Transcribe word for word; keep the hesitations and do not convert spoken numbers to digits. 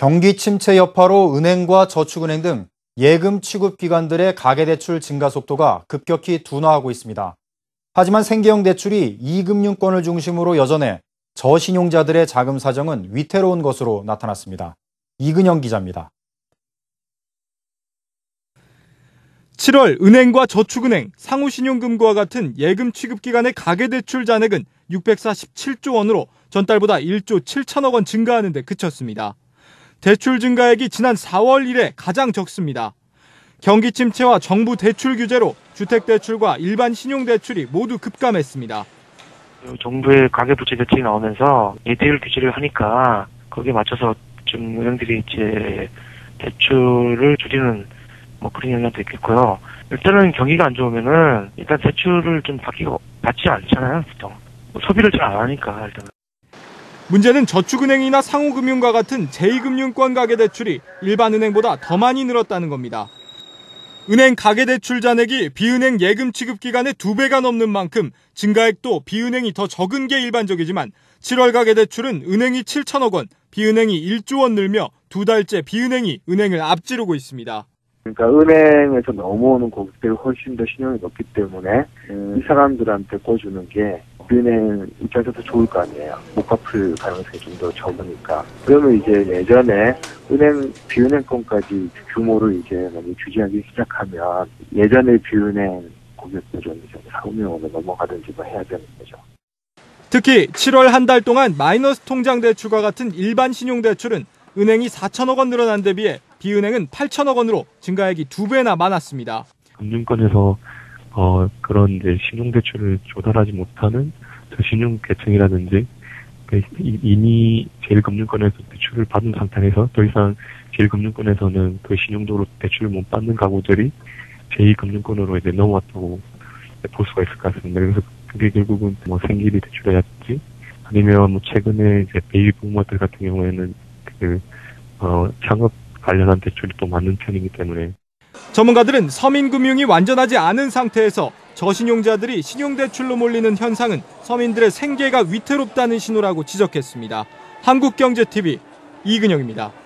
경기 침체 여파로 은행과 저축은행 등 예금 취급 기관들의 가계대출 증가 속도가 급격히 둔화하고 있습니다. 하지만 생계형 대출이 이금융권을 중심으로 여전해 저신용자들의 자금 사정은 위태로운 것으로 나타났습니다. 이근영 기자입니다. 칠월 은행과 저축은행, 상호신용금고와 같은 예금 취급기관의 가계대출 잔액은 육백사십칠조 원으로 전달보다 일조 칠천억 원 증가하는 데 그쳤습니다. 대출 증가액이 지난 사월 이래 가장 적습니다. 경기 침체와 정부 대출 규제로 주택대출과 일반 신용대출이 모두 급감했습니다. 정부의 가계부채 대책이 나오면서 예대율 규제를 하니까 거기에 맞춰서 좀 은행들이 이제 대출을 줄이는 뭐 그런 영향도 있겠고요. 일단은 경기가 안 좋으면은 일단 대출을 좀 받기가 받지 않잖아요, 보통. 소비를 잘 안 하니까 일단은. 문제는 저축은행이나 상호금융과 같은 제이금융권 가계대출이 일반 은행보다 더 많이 늘었다는 겁니다. 은행 가계대출 잔액이 비은행 예금 취급기관의 두 배가 넘는 만큼 증가액도 비은행이 더 적은 게 일반적이지만 칠월 가계대출은 은행이 칠천억 원, 비은행이 일조 원 늘며 두 달째 비은행이 은행을 앞지르고 있습니다. 그러니까 은행에서 넘어오는 고객들이 훨씬 더 신용이 높기 때문에 음, 이 사람들한테 꿔주는 게 비은행 입장에서도 좋을 거 아니에요. 못 갚을 가능성이 좀 더 적으니까. 그러면 이제 예전에 은행, 비은행권까지 규모를 이제 많이 규제하기 시작하면 예전에 비은행 고객들은 이제 상호금융으로 넘어가든지 뭐 해야 되는 거죠. 특히 칠월 한 달 동안 마이너스 통장 대출과 같은 일반 신용대출은 은행이 사천억 원 늘어난 데 비해 비은행은 팔천억 원으로 증가액이 두 배나 많았습니다. 금융권에서 어, 그런 이제 신용대출을 조달하지 못하는 저신용계층이라든지 이미 제일금융권에서 대출을 받은 상태에서 더 이상 제일금융권에서는 그 신용도로 대출을 못 받는 가구들이 제이금융권으로 이제 넘어왔다고 볼 수가 있을 것 같습니다. 그래서 그게 결국은 뭐 생기비 대출이라든지 아니면 뭐 최근에 이제 베이비 부모들 같은 경우에는 그 어, 창업 관련한 대출이 또 많은 편이기 때문에. 전문가들은 서민금융이 완전하지 않은 상태에서 저신용자들이 신용대출로 몰리는 현상은 서민들의 생계가 위태롭다는 신호라고 지적했습니다. 한국경제티비 이근영입니다.